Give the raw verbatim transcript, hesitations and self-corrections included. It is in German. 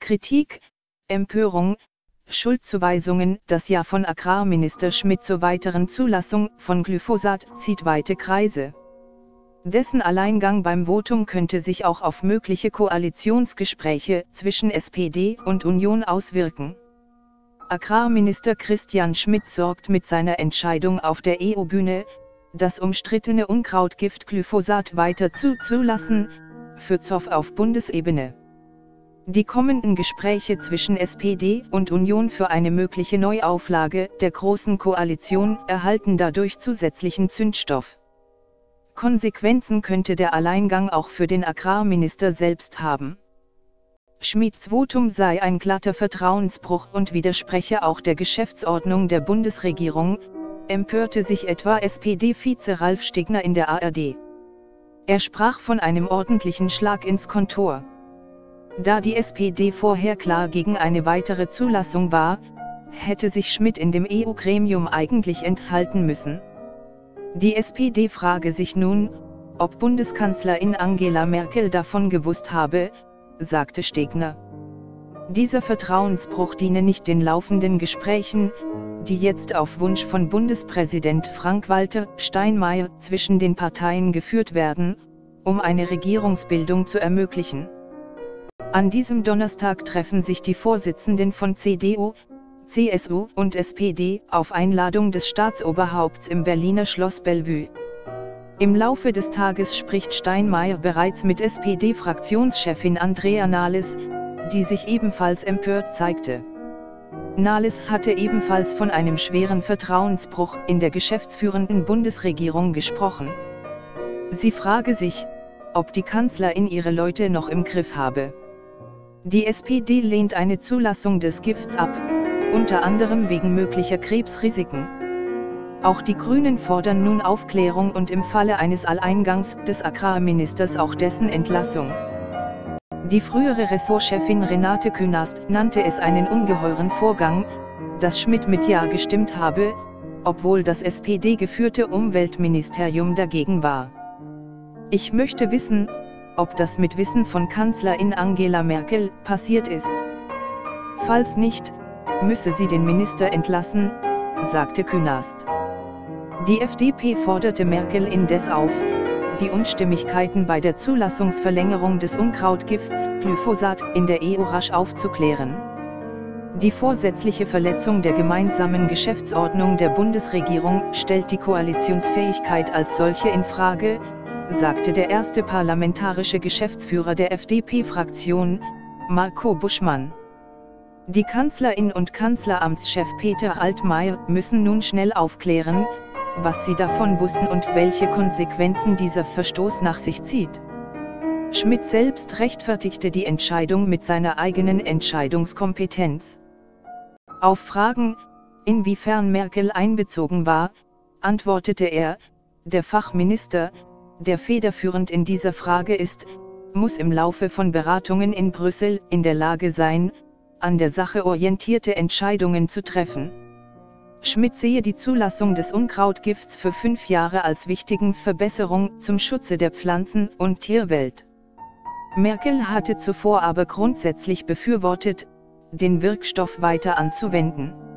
Kritik, Empörung, Schuldzuweisungen. Das Ja von Agrarminister Schmidt zur weiteren Zulassung von Glyphosat zieht weite Kreise. Dessen Alleingang beim Votum könnte sich auch auf mögliche Koalitionsgespräche zwischen S P D und Union auswirken. Agrarminister Christian Schmidt sorgt mit seiner Entscheidung auf der E U-Bühne, das umstrittene Unkrautgift Glyphosat weiter zuzulassen, für Zoff auf Bundesebene. Die kommenden Gespräche zwischen S P D und Union für eine mögliche Neuauflage der Großen Koalition erhalten dadurch zusätzlichen Zündstoff. Konsequenzen könnte der Alleingang auch für den Agrarminister selbst haben. Schmidts Votum sei ein glatter Vertrauensbruch und widerspreche auch der Geschäftsordnung der Bundesregierung, empörte sich etwa S P D-Vize Ralf Stegner in der A R D. Er sprach von einem ordentlichen Schlag ins Kontor. Da die S P D vorher klar gegen eine weitere Zulassung war, hätte sich Schmidt in dem E U-Gremium eigentlich enthalten müssen. Die S P D frage sich nun, ob Bundeskanzlerin Angela Merkel davon gewusst habe, sagte Stegner. Dieser Vertrauensbruch diene nicht den laufenden Gesprächen, die jetzt auf Wunsch von Bundespräsident Frank-Walter Steinmeier zwischen den Parteien geführt werden, um eine Regierungsbildung zu ermöglichen. An diesem Donnerstag treffen sich die Vorsitzenden von C D U, C S U und S P D auf Einladung des Staatsoberhaupts im Berliner Schloss Bellevue. Im Laufe des Tages spricht Steinmeier bereits mit S P D-Fraktionschefin Andrea Nahles, die sich ebenfalls empört zeigte. Nahles hatte ebenfalls von einem schweren Vertrauensbruch in der geschäftsführenden Bundesregierung gesprochen. Sie frage sich, ob die Kanzlerin ihre Leute noch im Griff habe. Die S P D lehnt eine Zulassung des Gifts ab, unter anderem wegen möglicher Krebsrisiken. Auch die Grünen fordern nun Aufklärung und im Falle eines Alleingangs des Agrarministers auch dessen Entlassung. Die frühere Ressortchefin Renate Künast nannte es einen ungeheuren Vorgang, dass Schmidt mit Ja gestimmt habe, obwohl das S P D-geführte Umweltministerium dagegen war. Ich möchte wissen, ob das mit Wissen von Kanzlerin Angela Merkel passiert ist. Falls nicht, müsse sie den Minister entlassen, sagte Künast. Die F D P forderte Merkel indes auf, die Unstimmigkeiten bei der Zulassungsverlängerung des Unkrautgifts Glyphosat in der E U rasch aufzuklären. Die vorsätzliche Verletzung der gemeinsamen Geschäftsordnung der Bundesregierung stellt die Koalitionsfähigkeit als solche in Frage, sagte der erste parlamentarische Geschäftsführer der F D P-Fraktion, Marco Buschmann. Die Kanzlerin und Kanzleramtschef Peter Altmaier müssen nun schnell aufklären, was sie davon wussten und welche Konsequenzen dieser Verstoß nach sich zieht. Schmidt selbst rechtfertigte die Entscheidung mit seiner eigenen Entscheidungskompetenz. Auf Fragen, inwiefern Merkel einbezogen war, antwortete er, der Fachminister, der federführend in dieser Frage ist, muss im Laufe von Beratungen in Brüssel in der Lage sein, an der Sache orientierte Entscheidungen zu treffen. Schmidt sehe die Zulassung des Unkrautgifts für fünf Jahre als wichtigen Verbesserung zum Schutze der Pflanzen- und Tierwelt. Merkel hatte zuvor aber grundsätzlich befürwortet, den Wirkstoff weiter anzuwenden.